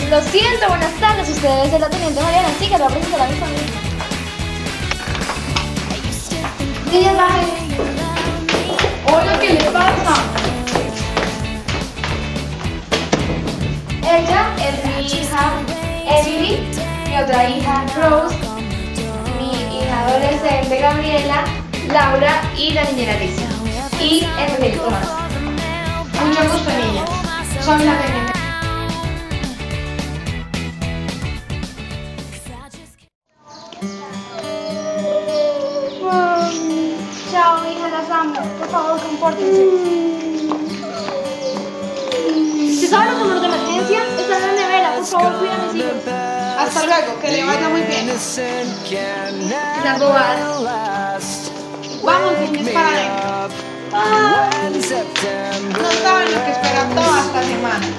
Lo siento, buenas tardes. Usted debe ser la teniente Mariana. Sí, que va a presentar a mi familia. Niñas, bajen. Hola, ¿qué le pasa? Ella es mi hija Emily, mi otra hija Rose, mi hija adolescente Gabriela, Laura y la niñera Lisa. Y el proyecto más. Mucho gusto, niñas. Soy la Peña. Chao, hija, las amo. Por favor, compórtense. ¿Se sabe los números de emergencia? Está en la nevera. Por favor, cuida a mis hijos. Hasta luego, que le vaya muy bien. Las bobadas. Vamos, niñas, para adentro. No saben lo que esperan toda esta semana.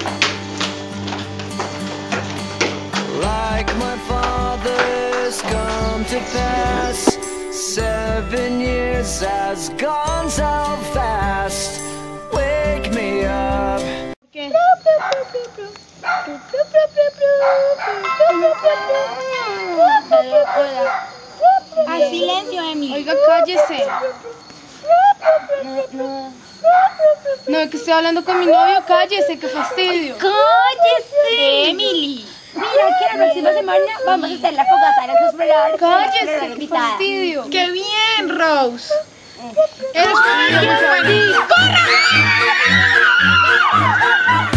Like my father's come to pass, 7 years has gone so fast. Wake me up. ¿Qué? Ay, silencio, Emily. Oiga, cállese. No, es que estoy hablando con mi novio, cállese, qué fastidio. ¡Cállese! Emily. Mira, que la próxima semana vamos a hacer la fogata de las exploradoras. Cállese, qué fastidio. ¡Qué bien, Rose! Eres una niña muy buena. ¡Corra!